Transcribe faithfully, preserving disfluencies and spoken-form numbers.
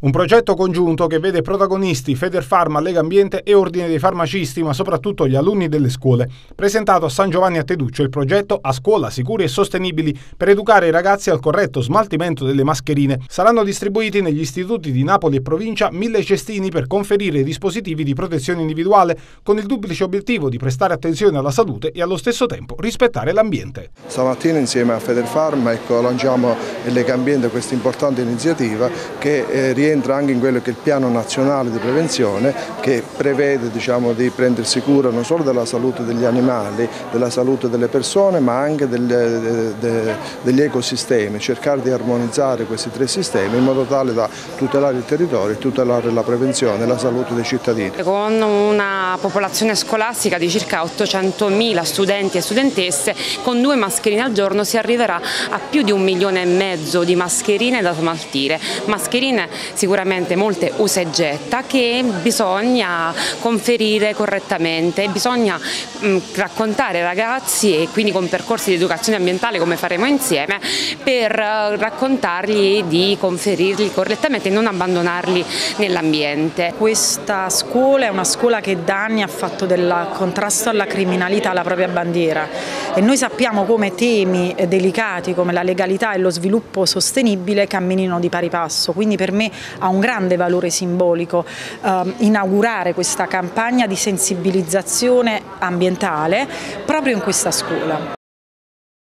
Un progetto congiunto che vede protagonisti Federfarma, Legambiente e Ordine dei Farmacisti, ma soprattutto gli alunni delle scuole. Presentato a San Giovanni a Teduccio il progetto A Scuola Sicuri e Sostenibili per educare i ragazzi al corretto smaltimento delle mascherine. Saranno distribuiti negli istituti di Napoli e provincia mille cestini per conferire dispositivi di protezione individuale, con il duplice obiettivo di prestare attenzione alla salute e allo stesso tempo rispettare l'ambiente. Stamattina insieme a Federfarma ecco, lanciamo il Legambiente questa importante iniziativa che eh, rientra entra anche in quello che è il piano nazionale di prevenzione che prevede diciamo, di prendersi cura non solo della salute degli animali, della salute delle persone ma anche delle, de, degli ecosistemi, cercare di armonizzare questi tre sistemi in modo tale da tutelare il territorio e tutelare la prevenzione e la salute dei cittadini. Con una popolazione scolastica di circa ottocentomila studenti e studentesse, con due mascherine al giorno si arriverà a più di un milione e mezzo di mascherine da smaltire, mascherine sicuramente molte usa e getta che bisogna conferire correttamente, bisogna mh, raccontare ai ragazzi e quindi con percorsi di educazione ambientale come faremo insieme per uh, raccontargli di conferirli correttamente e non abbandonarli nell'ambiente. Questa scuola è una scuola che da anni ha fatto del contrasto alla criminalità la propria bandiera e noi sappiamo come temi delicati come la legalità e lo sviluppo sostenibile camminino di pari passo, quindi per me ha un grande valore simbolico eh, inaugurare questa campagna di sensibilizzazione ambientale proprio in questa scuola.